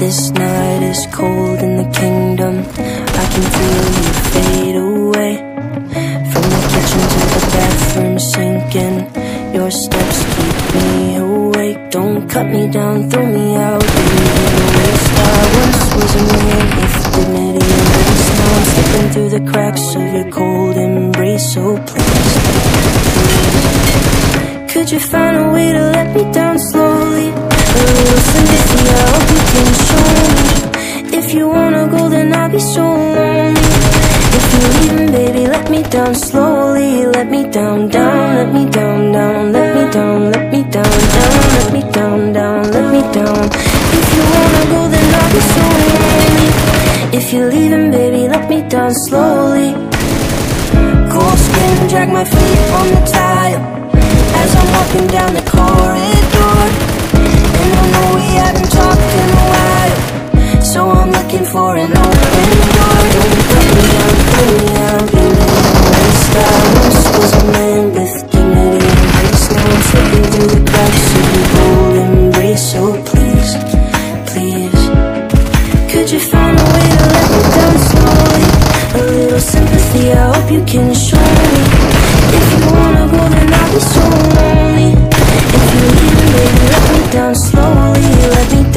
This night is cold in the kingdom. I can feel you fade away. From the kitchen to the bathroom sinking. Your steps keep me awake. Don't cut me down, throw me out, leave me in a waste. I once was a man with dignity and grace. Now I'm slipping through the cracks of your cold embrace. So please, could you find a way to let me down slowly? A little sympathy, I hope you can show me. If you wanna go, then I'll be so lonely. If you're leaving, baby, let me down slowly. Let me down, down, let me down, down, let me down, let me down, down, let me down, down, let me down. If you wanna go, then I'll be so lonely. If you're leaving, baby, let me down slowly. Cold skin, drag my feet on the tile as I'm walking down the corridor. And I know we haven't talked in a while, so I'm looking for an open door. Don't cut me down, put me out, leave me in a waste. I once was a man with dignity and grace. Now I'm slipping through the cracks of your cold embrace. So please, please, could you find a way to let me down slowly? A little sympathy, I hope you can show me. If you wanna go, then I'll be so lonely. If you're leaving, baby, let me down slowly. Let me